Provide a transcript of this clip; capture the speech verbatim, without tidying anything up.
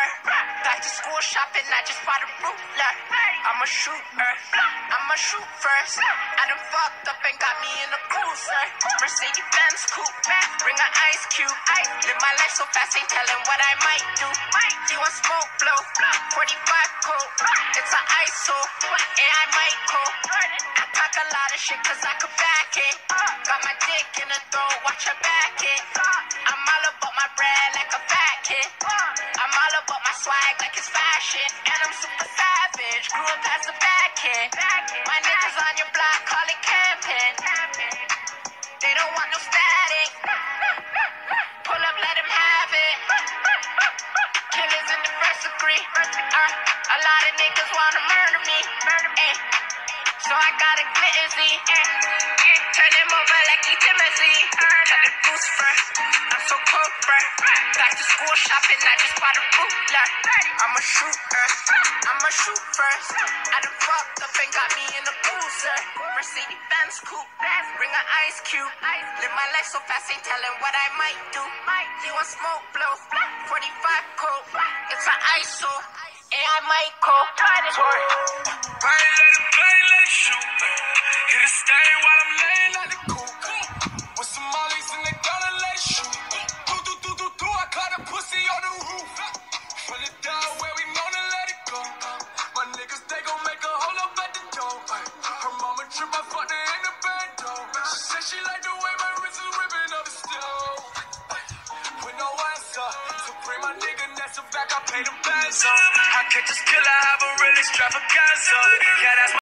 Back to school shopping, I just bought a ruler. I'm a shooter, I'm a shoot first. I done fucked up and got me in a cruiser. Mercedes Benz coupe, bring an ice cube. Live my life so fast, ain't telling what I might do. You want smoke, blow, forty-five cold. It's an I S O, and I might cold. I pack a lot of shit cause I could back it. Got my dick in the throat, watch her back it. I'm all about my bread like a fat kid. I'm all about my swag like it's fashion. And I'm super savage, grew up as a bad kid. My niggas on your block call it camping. They don't want no static. Pull up, let them have it. Killers in the first degree. Uh, a lot of niggas wanna murder me. Eh. So I got a glitzy. Eh. Turn him over like he Timothy. Tell the goose first. I'm so cold, bruh. Back to school shopping, I just bought a ruler. I'm a shooter. I'm a shoot first. I done fucked up and got me in a cruiser. Mercedes Benz coupe. Bring an ice cube. Live my life so fast, ain't telling what I might do. You want smoke, blow. forty-five cold. It's an I S O. And I might cold. Bang, let it bang, let it shoot. Hit a stain while I'm laying like the coop. With some mollies and they gotta let it shoot. Do, do, do, do, do, I caught a pussy on the roof. Pull it down where we know to let it go. My niggas, they gon' make a hole up at the door. Her mama trip, I fucked her in the bando. She said she like the way my wrist is ripping up the stove. With no answer, so bring my nigga Nessa back, I pay the bands up. I catch this killer, have a real extravaganza. Yeah, that's